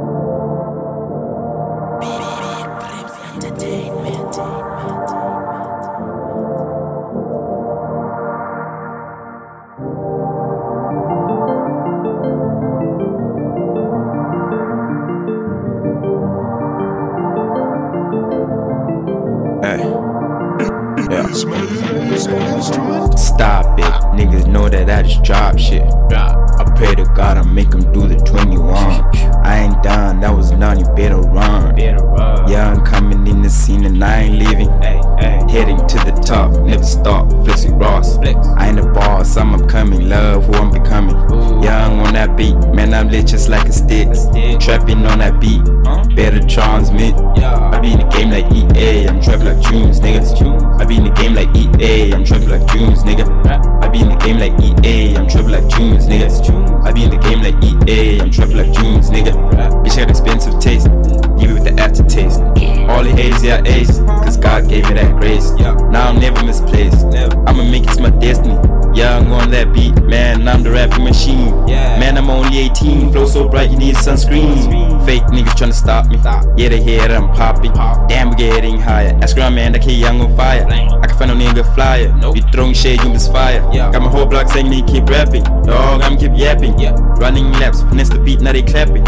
Stop it, niggas know that I just drop shit. I pray to God I make them do the 21. I ain't done, that was none, you better run. Yeah, I'm coming in the scene and I ain't leaving. Heading to the top, never stop, flexing Ross. I ain't the boss, I'm upcoming, love who I'm becoming. Young on that beat, man I'm lit just like a stick. Trapping on that beat, better transmit. I be in the game like EA, I'm trapping like Junes, nigga. I be in the game like EA, I'm trapping like Junes, nigga. I be in the game like EA, I'm trapping like Junes, nigga. I be in the game like EA, I'm trapping like Junes, nigga. Bitch had expensive taste, give it with the aftertaste. All the A's, yeah, A's, cause God gave me that grace. Now I'm never misplaced, I'ma make it my destiny. Yeah, I'm on that beat, man, I'm the rapping machine. Man, I'm only 18, flow so bright you need sunscreen. Fake niggas tryna stop me, yeah they hear that I'm popping. Damn, we getting higher, ask around man, that kid young on fire. I can find no nigga flyer, you throwing shade, you misfire. Got my whole block saying they keep rapping, dog, I'ma keep yapping. Running laps, finesse the beat, now they clapping.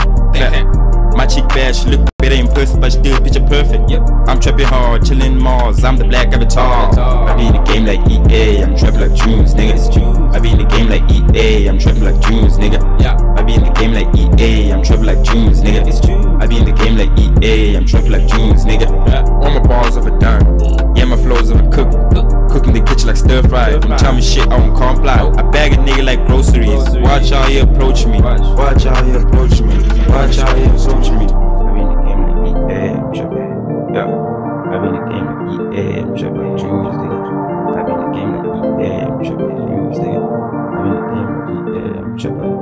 My chick bad, she look better in person, but still picture perfect. I'm trapping hard, chillin' Mars, I'm the black avatar. I be in the game like EA, I'm trapping like Junes, nigga. I be in the game like EA, I'm trapping like Junes, nigga. I be in the game like EA, I'm trapping like Junes, nigga. I be in the game like EA, I'm trapping like Junes, nigga. All my bars of a dime, yeah my flows of a cook. Cooking the kitchen like stir fry. Don't tell me shit, I won't comply. I bag a nigga like groceries. Watch how he approach me. Watch how he approach me. Watch how he approach me. I be in the game like EA, I'm trapping. I be in the game like EA, I'm trapping like Junes, nigga. I be in the game like EA, I'm trapping like Junes, nigga. I be in the game like EA, I'm trapping like